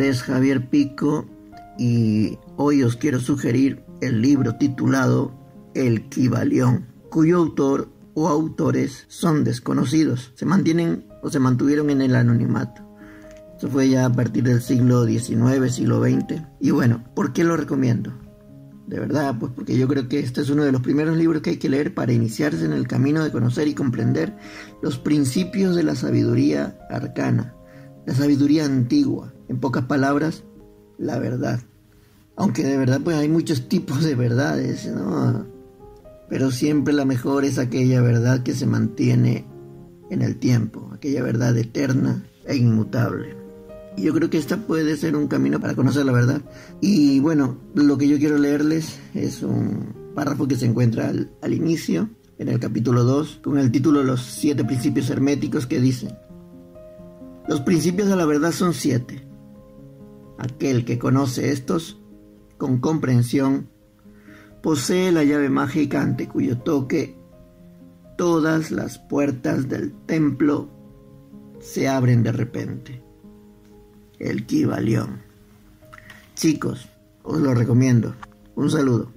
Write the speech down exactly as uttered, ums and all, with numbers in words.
es Javier Pico y hoy os quiero sugerir el libro titulado El Kybalión, cuyo autor o autores son desconocidos, se mantienen o se mantuvieron en el anonimato. Esto fue ya a partir del siglo diecinueve, siglo veinte. Y bueno, ¿por qué lo recomiendo? De verdad, pues porque yo creo que este es uno de los primeros libros que hay que leer para iniciarse en el camino de conocer y comprender los principios de la sabiduría arcana, la sabiduría antigua. En pocas palabras, la verdad. Aunque de verdad pues hay muchos tipos de verdades, ¿no? Pero siempre la mejor es aquella verdad que se mantiene en el tiempo, aquella verdad eterna e inmutable. Y yo creo que esta puede ser un camino para conocer la verdad. Y bueno, lo que yo quiero leerles es un párrafo que se encuentra al, al inicio, en el capítulo dos, con el título Los siete principios herméticos, que dice: los principios de la verdad son siete. Aquel que conoce estos con comprensión posee la llave mágica ante cuyo toque todas las puertas del templo se abren de repente. El Kybalión. Chicos, os lo recomiendo. Un saludo.